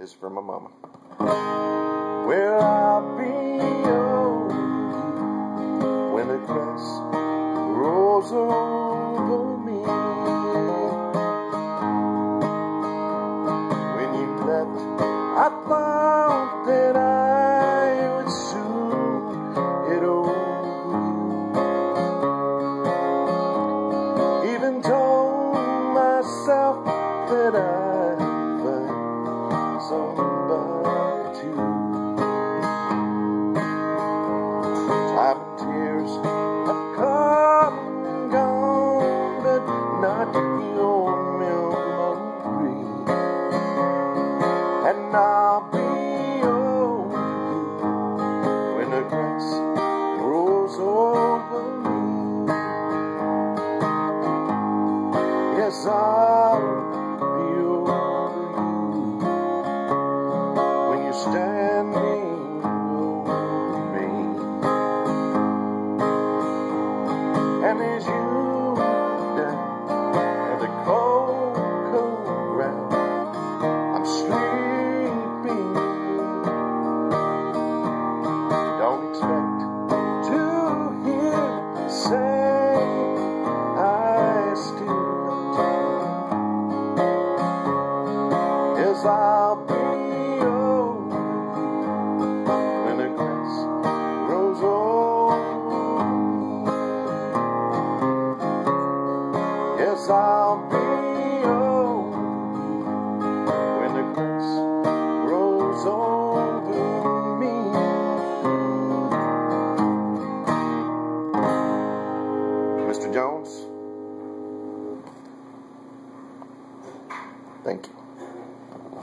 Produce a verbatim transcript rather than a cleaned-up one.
is for my mama. Well, I'll be over you when the grass rolls over me. When you left, I thought that I would soon get over you. Even told myself that I'd find somebody too. Time and tears have come and gone, but not your memory. And I'll be over you when the grass rolls over me. Yes, I'll be over you when you're standing over me. And as you down at the cold, cold ground, I'm sleeping. Don't expect to hear me say I still love you. Yes, I'll be